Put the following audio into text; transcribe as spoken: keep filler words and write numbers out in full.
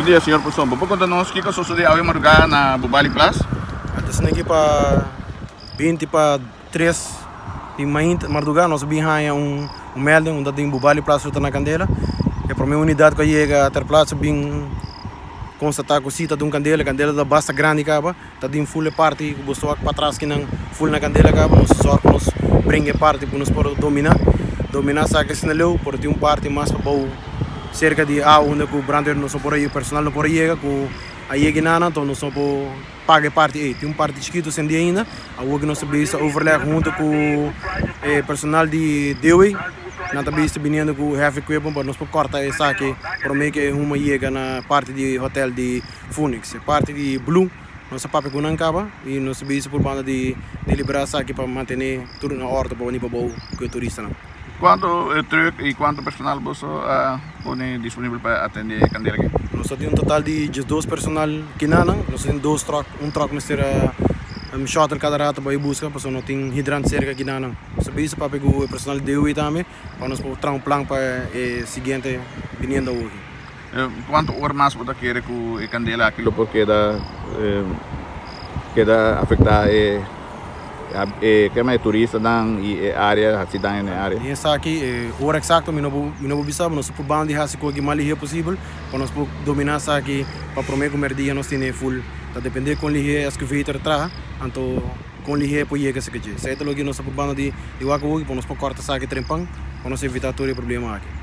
dia, senhor Pusson. Vou contar-nos o que sucedeu hoje madrugada na Bubali Place? Antes aqui para vinte para três de manhã, madrugada, nós vimos um, um melding, onde tem Bubali Place na Candela. E para a minha unidade que chega a ter place, vim constatar que a cita de um Candela, a Candela da basta grande, acaba, está de full parte, o pessoal para trás que não full na Candela, acaba, nós só para nos brincar parte, para nos poder dominar. Dominar, sabe que se não leu, por ter um parte mais para o cerca de a onde o brander não só por aí o personal não por aí que aí que nada então não só por pagar parte aí tem um parte chiquito sem dia ainda a o que não se bisa overlap junto com o personal de Dewey na também se vindo com o heavy equipment para nós por cortar essa aqui para mim que uma chega na parte de hotel de Phoenix parte de Blue nossa papo com não acaba e nós bisa por banda de deliberar essa aqui para manter tudo na ordem para o nível bom que o turista não. Quanto é truck e quanto personal você uh, põe disponível para atender a Candela aqui? Nós temos um total de dois personal que não, nós temos dois truck, um truck nós temos um shuttle cada rato para ir buscar, porque nós temos hidrante cerca aqui não. Sobre isso para pegar o personal de hoje também, para nós ter um plano para o seguinte vindo hoje. Quanto hora mais você quer que a Candela aqui porque da queda afetar e que mais turista dan e área a cidade na área. Essa aqui hora exata me não me não bisa nós por banda de hasi com que mais é possível para nós dominar essa aqui para prometer comer dia nós tem full tá depender com lhe as que veio tra então com lhe por ir que se que se é logo nós por banda de de waco para nós cortar essa aqui trempang para nós evitar todo o problema aqui.